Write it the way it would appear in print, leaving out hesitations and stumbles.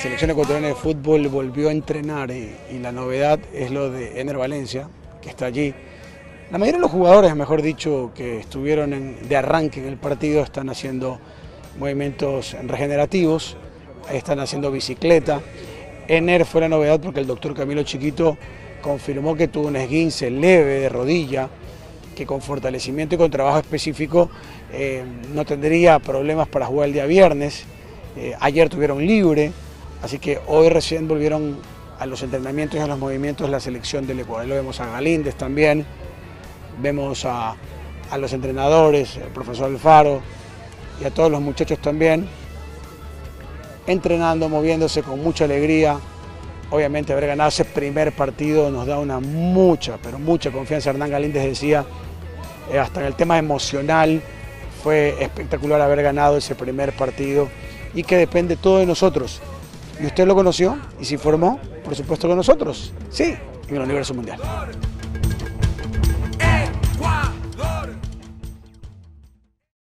selección ecuatoriana de fútbol volvió a entrenar y la novedad es lo de Ener Valencia, que está allí. La mayoría de los jugadores, mejor dicho, que estuvieron de arranque en el partido están haciendo movimientos regenerativos, están haciendo bicicleta. Ener fue la novedad porque el doctor Camilo Chiquito confirmó que tuvo un esguince leve de rodilla, que con fortalecimiento y con trabajo específico no tendría problemas para jugar el día viernes. Ayer tuvieron libre, así que hoy recién volvieron a los entrenamientos y a los movimientos la selección del Ecuador. Lo vemos a Galíndez también, vemos a los entrenadores, el profesor Alfaro y a todos los muchachos también, entrenando, moviéndose con mucha alegría. Obviamente haber ganado ese primer partido nos da una mucha confianza. Hernán Galíndez decía, hasta en el tema emocional, fue espectacular haber ganado ese primer partido y que depende todo de nosotros. ¿Y usted lo conoció y se informó? Por supuesto con nosotros, sí, en el Universo Mundial.